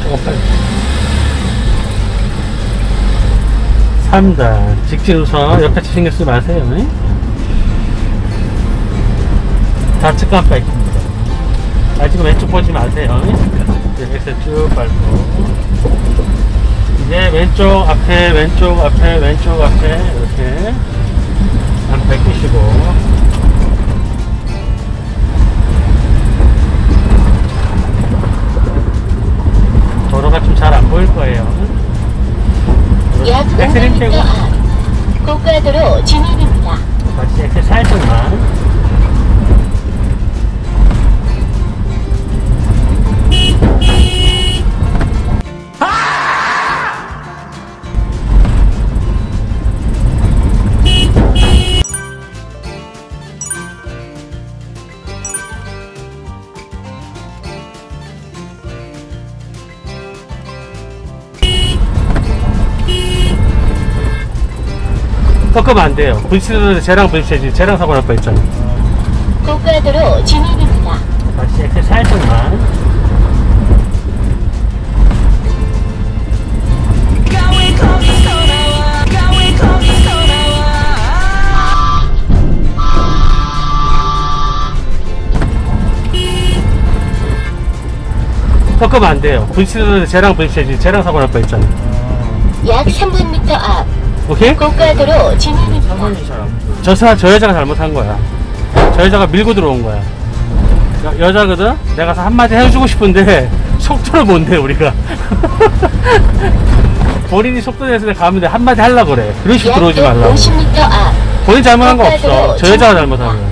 3단 직진 우선 옆에 신경 쓰지 마세요. 좌측 깜빡입니다. 지금 왼쪽 보지 마세요. 엑셀 쭉 밟고 이제 왼쪽 앞에 왼쪽 앞에 왼쪽 앞에 이렇게 한 195 도로가 좀 잘 안 보일 거예요. 약 500m 앞 고가도로 진입입니다. 다시 엑셀 살짝만. 꺾으면 안 돼요. 부딪히는데 쟤랑 부딪혀야지. 쟤랑 사고 날 뻔했잖아. 고가도로 진입입니다. 다시 엑셀 살짝만. 꺾으면 안 돼요. 부딪히는데 쟤랑 부딪혀야지. 쟤랑 사고 날 뻔했잖아. 약 300m 앞 오케이? 고가도로 진입입니다. 저 여자가 잘못한 거야. 저 여자가 밀고 들어온 거야. 여자거든? 내가 한마디 해주고 싶은데 속도를 못 내 우리가. 본인이 속도 내서 가면 돼. 한마디 하려고 그래. 그런 식으로 들어오지 말라고. 50m 앞 본인 잘못한 거 없어. 저 여자가 잘못한 거야.